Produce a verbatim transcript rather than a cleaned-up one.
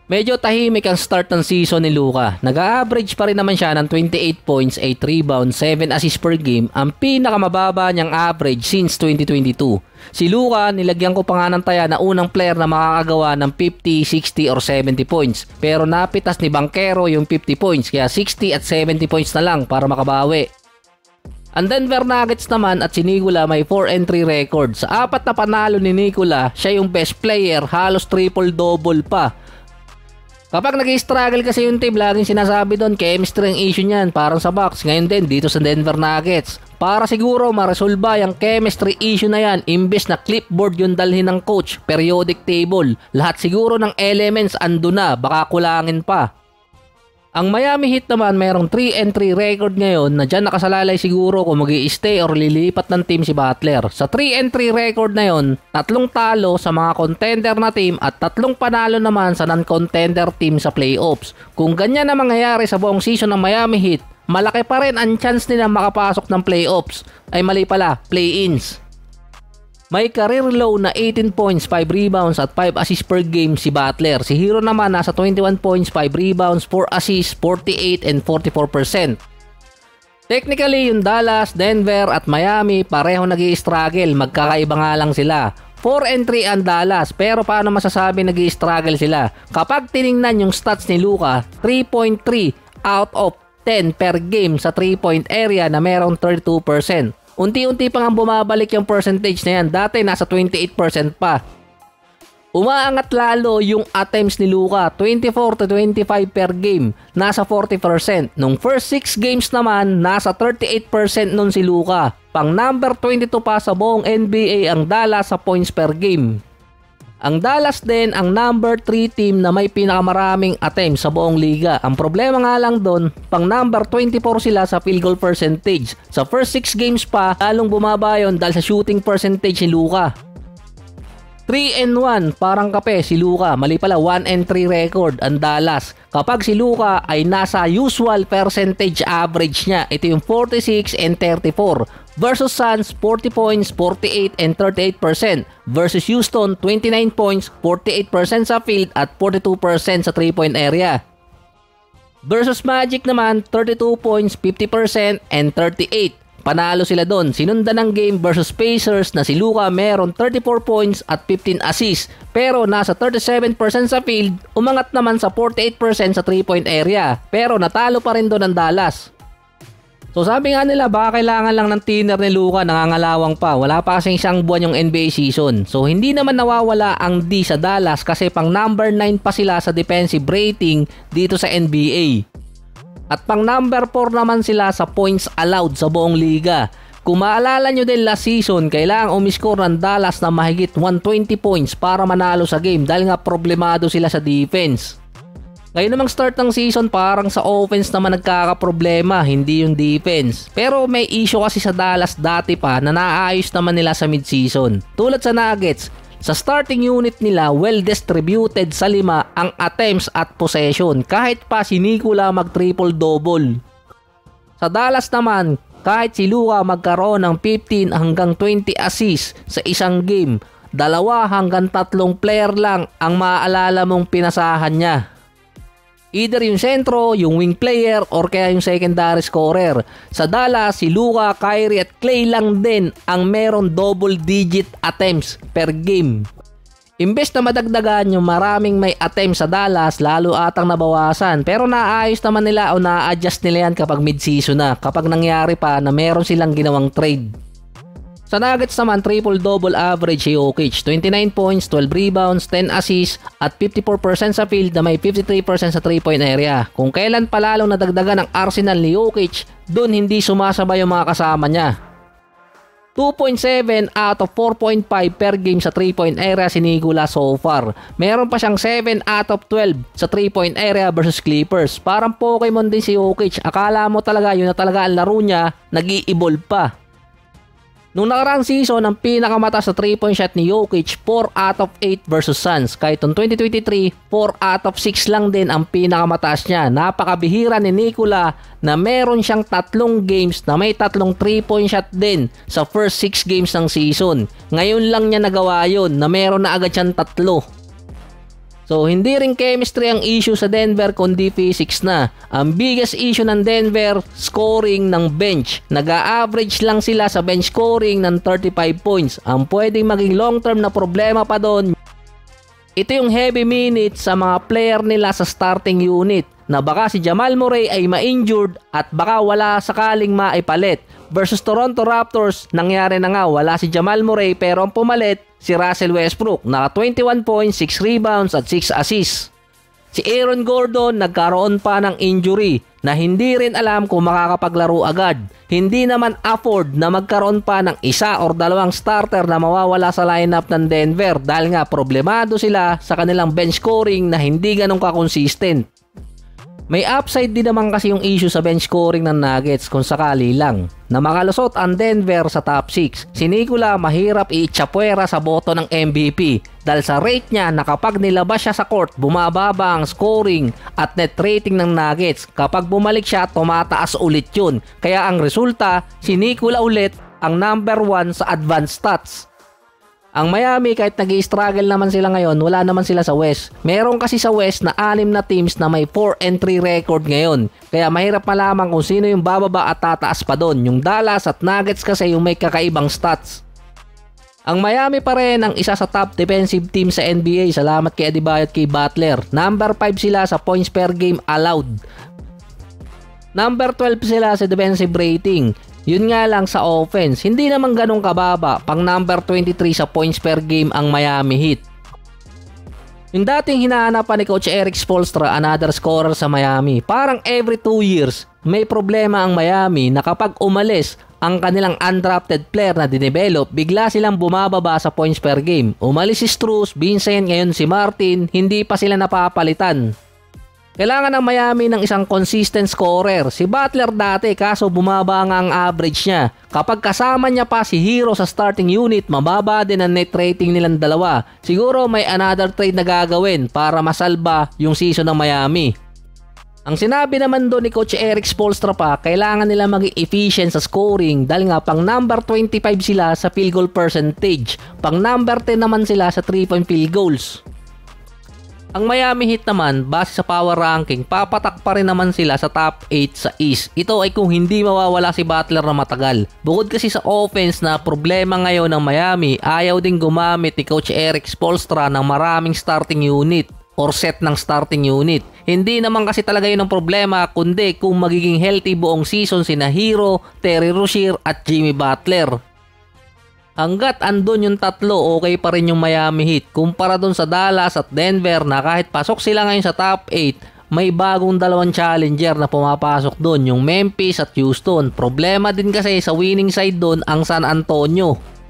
Medyo tahimik ang start ng season ni Luka. Nag-a-average pa rin naman siya ng twenty-eight points, eight rebounds, seven assists per game, ang pinakamababa niyang average since twenty twenty-two. Si Luka, nilagyan ko pa nga ng taya na unang player na makakagawa ng fifty, sixty or seventy points. Pero napitas ni Banchero yung fifty points, kaya sixty at seventy points na lang para makabawi. Ang Denver Nuggets naman at si Nikola may four and three record. Sa apat na panalo ni Nikola, siya yung best player, halos triple-double pa. Kapag nag-i-struggle kasi yung team, laging sinasabi doon, chemistry ang issue niyan, parang sa Bucks, ngayon din dito sa Denver Nuggets. Para siguro maresolba yung chemistry issue na yan, imbes na clipboard yung dalhin ng coach, periodic table, lahat siguro ng elements ando na, baka kulangin pa. Ang Miami Heat naman mayroong three and three record ngayon na dyan nakasalalay siguro kung mag-i-stay or lilipat ng team si Butler. Sa three and three record na yon, tatlong talo sa mga contender na team at tatlong panalo naman sa non-contender team sa playoffs. Kung ganyan na mangyayari sa buong season ng Miami Heat, malaki pa rin ang chance nila makapasok ng playoffs. Ay mali pala, play-ins. May career low na eighteen points, five rebounds at five assists per game si Butler. Si Hero naman nasa twenty-one points, five rebounds, four assists, forty-eight and forty-four percent. Technically, yung Dallas, Denver at Miami pareho nag-i-struggle. Magkakaiba nga lang sila. four and three ang Dallas, pero paano masasabi nag-i-struggle sila? Kapag tiningnan yung stats ni Luka, three point three out of ten per game sa three point area na merong thirty-two percent. Unti-unti pa nga bumabalik yung percentage na yan. Dati nasa twenty-eight percent pa. Umaangat lalo yung attempts ni Luka, twenty-four to twenty-five per game, nasa forty percent. Nung first six games naman, nasa thirty-eight percent nun si Luka. Pang number twenty-two pa sa buong N B A ang Dallas sa points per game. Ang Dallas din ang number three team na may pinakamaraming attempts sa buong liga. Ang problema nga lang doon, pang number twenty-four sila sa field goal percentage. Sa first six games pa, lalong bumaba yun dahil sa shooting percentage ni Luka. three and one, parang kape si Luka. Mali pala, one and three record ang Dallas. Kapag si Luka ay nasa usual percentage average niya, ito yung forty-six and thirty-four. Versus Suns, forty points, forty-eight and thirty-eight percent. Versus Houston, twenty-nine points, forty-eight percent sa field at forty-two percent sa three point area. Versus Magic naman, thirty-two points, fifty percent and thirty-eight. Panalo sila doon. Sinundan ng game versus Pacers na si Luka meron thirty-four points at fifteen assists. Pero nasa thirty-seven percent sa field, umangat naman sa forty-eight percent sa three point area. Pero natalo pa rin doon ang Dallas. So sabi nga nila, baka kailangan lang ng thinner ni Luka, nangangalawang pa. Wala pa kasing isang buwan yung N B A season. So hindi naman nawawala ang D sa Dallas kasi pang number nine pa sila sa defensive rating dito sa N B A. At pang number four naman sila sa points allowed sa buong liga. Kung maalala nyo din last season, kailangan umiscore ng Dallas na mahigit one hundred twenty points para manalo sa game dahil nga problemado sila sa defense. Ngayon namang start ng season, parang sa offense naman nagkakaproblema, hindi yung defense. Pero may issue kasi sa Dallas dati pa na naayos naman nila sa mid-season. Tulad sa Nuggets, sa starting unit nila, well distributed sa lima ang attempts at possession. Kahit pa si Nikola mag-triple-double. Sa Dallas naman, kahit si Luka magkaroon ng fifteen hanggang twenty assists sa isang game, dalawa hanggang tatlong player lang ang maaalala mong pinasahan niya. Either yung sentro, yung wing player, or kaya yung secondary scorer. Sa Dallas, si Luka, Kyrie at Klay lang din ang meron double digit attempts per game. Imbes na madagdagan yung maraming may attempts sa Dallas, lalo atang nabawasan. Pero naayos naman nila o na-adjust nila yan kapag mid-season na. Kapag nangyari pa na meron silang ginawang trade. Sa Nuggets naman, triple-double average si Jokic, twenty-nine points, twelve rebounds, ten assists at fifty-four percent sa field na may fifty-three percent sa three point area. Kung kailan palalong nadagdagan ang arsenal ni Jokic, dun hindi sumasabay yung mga kasama niya. two point seven out of four point five per game sa three point area si Nikola so far. Meron pa siyang seven out of twelve sa three point area versus Clippers. Parang Pokemon din si Jokic. Akala mo talaga yun na talaga ang laro niya, nag-i-evolve pa. Nung nakaraang season, ang pinakamataas sa three point shot ni Jokic, four out of eight versus Suns. Kahit noong twenty twenty-three, four out of six lang din ang pinakamataas niya. Napakabihira ni Nikola na meron siyang tatlong games na may tatlong three point shot din sa first six games ng season. Ngayon lang niya nagawa yun na meron na agad siyang tatlo. So hindi rin chemistry ang issue sa Denver kundi physics na. Ang biggest issue ng Denver, scoring ng bench. Nag-a-average lang sila sa bench scoring ng thirty-five points. Ang pwedeng maging long term na problema pa doon, ito yung heavy minutes sa mga player nila sa starting unit, na baka si Jamal Murray ay ma-injured at baka wala sakaling maipalit. Versus Toronto Raptors, nangyari na nga, wala si Jamal Murray pero ang pumalit si Russell Westbrook, naka twenty-one points, six rebounds at six assists. Si Aaron Gordon nagkaroon pa ng injury na hindi rin alam kung makakapaglaro agad. Hindi naman afford na magkaroon pa ng isa or dalawang starter na mawawala sa lineup ng Denver dahil nga problemado sila sa kanilang bench scoring na hindi ganun ka-consistent. May upside din naman kasi yung issue sa bench scoring ng Nuggets kung sakali lang na makalusot ang Denver sa top six. Si Nikola mahirap i-chapwera sa boto ng M V P dahil sa rate niya na kapag nilabas siya sa court, bumababa ang scoring at net rating ng Nuggets. Kapag bumalik siya, tumataas ulit yun. Kaya ang resulta, si Nikola ulit ang number one sa advanced stats. Ang Miami, kahit nag-i-struggle naman sila ngayon, wala naman sila sa West. Meron kasi sa West na anim na teams na may four and three record ngayon. Kaya mahirap malaman kung sino yung bababa at tataas pa doon. Yung Dallas at Nuggets kasi yung may kakaibang stats. Ang Miami pa rin ang isa sa top defensive team sa N B A. Salamat kay Adebayo at kay Butler. Number five sila sa points per game allowed. Number twelve sila sa defensive rating. Yun nga lang sa offense, hindi naman ganun kababa, pang number twenty-three sa points per game ang Miami Heat. Yung dating hinahanapan ni Coach Erik Spoelstra, another scorer sa Miami, parang every two years, may problema ang Miami na kapag umalis ang kanilang undrafted player na dinevelop, bigla silang bumababa sa points per game. Umalis si Strus, Vincent, ngayon si Martin, hindi pa sila napapalitan. Kailangan ng Miami ng isang consistent scorer. Si Butler dati kaso bumaba nga ang average niya. Kapag kasama niya pa si Hero sa starting unit, mababa din ang net rating nilang dalawa. Siguro may another trade na gagawin para masalba yung season ng Miami. Ang sinabi naman doon ni Coach Erik Spoelstra pa, kailangan nila maging efficient sa scoring dahil nga pang number twenty-five sila sa field goal percentage. Pang number ten naman sila sa three point field goals. Ang Miami Heat naman, base sa power ranking, papatak pa rin naman sila sa top eight sa East. Ito ay kung hindi mawawala si Butler na matagal. Bukod kasi sa offense na problema ngayon ng Miami, ayaw din gumamit ni Coach Erik Spoelstra ng maraming starting unit or set ng starting unit. Hindi naman kasi talaga yun ang problema, kundi kung magiging healthy buong season sina Hero, Terry Rozier at Jimmy Butler. Hanggat andun yung tatlo, okay pa rin yung Miami Heat. Kumpara dun sa Dallas at Denver na kahit pasok sila ngayon sa top eight, may bagong dalawang challenger na pumapasok dun, yung Memphis at Houston. Problema din kasi sa winning side dun ang San Antonio.